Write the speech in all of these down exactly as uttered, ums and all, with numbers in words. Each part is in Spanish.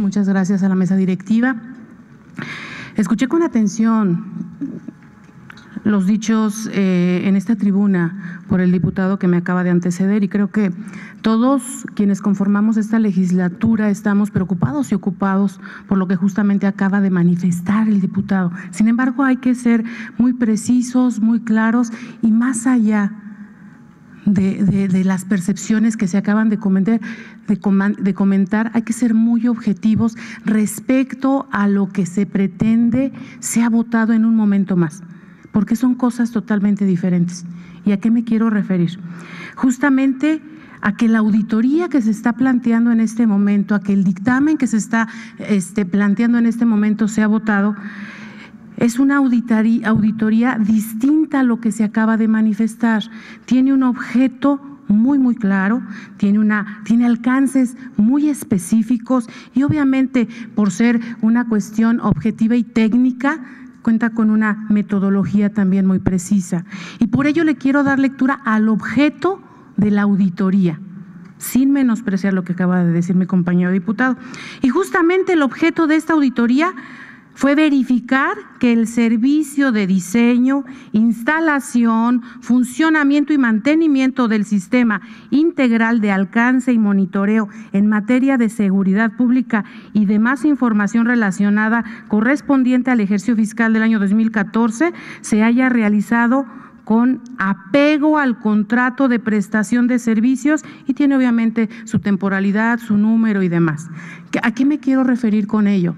muchas gracias a la mesa directiva. Escuché con atención los dichos eh, en esta tribuna por el diputado que me acaba de anteceder y creo que todos quienes conformamos esta legislatura estamos preocupados y ocupados por lo que justamente acaba de manifestar el diputado. Sin embargo, hay que ser muy precisos, muy claros y más allá de, de, de las percepciones que se acaban de comentar, de, coman, de comentar, hay que ser muy objetivos respecto a lo que se pretende sea votado en un momento más, porque son cosas totalmente diferentes. ¿Y a qué me quiero referir? Justamente a que la auditoría que se está planteando en este momento, a que el dictamen que se está este, planteando en este momento sea votado, es una auditoría, auditoría distinta a lo que se acaba de manifestar. Tiene un objeto muy, muy claro, tiene, una, tiene alcances muy específicos y obviamente por ser una cuestión objetiva y técnica, cuenta con una metodología también muy precisa. Y por ello le quiero dar lectura al objeto de la auditoría, sin menospreciar lo que acaba de decir mi compañero diputado. Y justamente el objeto de esta auditoría fue verificar que el servicio de diseño, instalación, funcionamiento y mantenimiento del sistema integral de alcance y monitoreo en materia de seguridad pública y demás información relacionada correspondiente al ejercicio fiscal del año dos mil catorce se haya realizado con apego al contrato de prestación de servicios y tiene obviamente su temporalidad, su número y demás. ¿A qué me quiero referir con ello?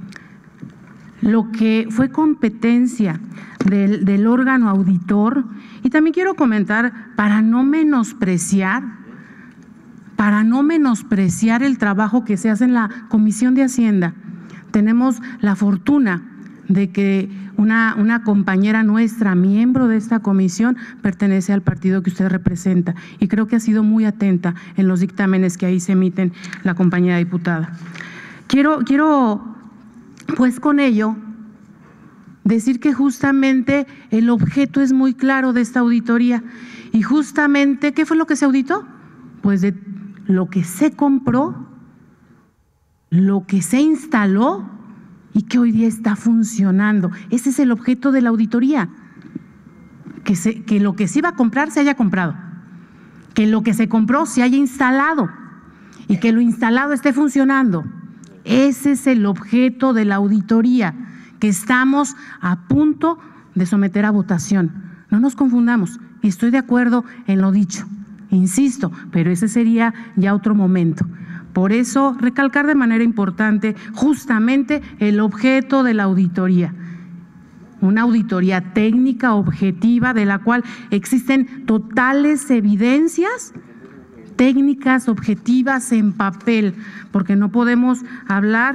Lo que fue competencia del, del órgano auditor, y también quiero comentar, para no menospreciar, para no menospreciar el trabajo que se hace en la Comisión de Hacienda. Tenemos la fortuna de que una, una compañera nuestra, miembro de esta comisión, pertenece al partido que usted representa y creo que ha sido muy atenta en los dictámenes que ahí se emiten la compañera diputada. Quiero, quiero Pues con ello, decir que justamente el objeto es muy claro de esta auditoría y justamente, ¿qué fue lo que se auditó? Pues de lo que se compró, lo que se instaló y que hoy día está funcionando. Ese es el objeto de la auditoría, que, se, que lo que se iba a comprar se haya comprado, que lo que se compró se haya instalado y que lo instalado esté funcionando. Ese es el objeto de la auditoría que estamos a punto de someter a votación. No nos confundamos, y estoy de acuerdo en lo dicho, insisto, pero ese sería ya otro momento. Por eso, recalcar de manera importante justamente el objeto de la auditoría. Una auditoría técnica, objetiva, de la cual existen totales evidencias técnicas, objetivas en papel, porque no podemos hablar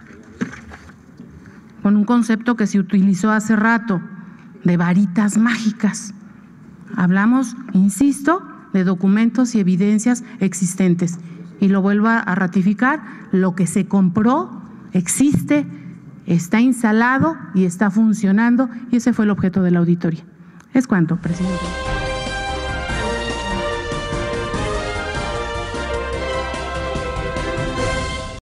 con un concepto que se utilizó hace rato, de varitas mágicas. Hablamos, insisto, de documentos y evidencias existentes. Y lo vuelvo a ratificar, lo que se compró existe, está instalado y está funcionando, y ese fue el objeto de la auditoría. Es cuanto, presidente.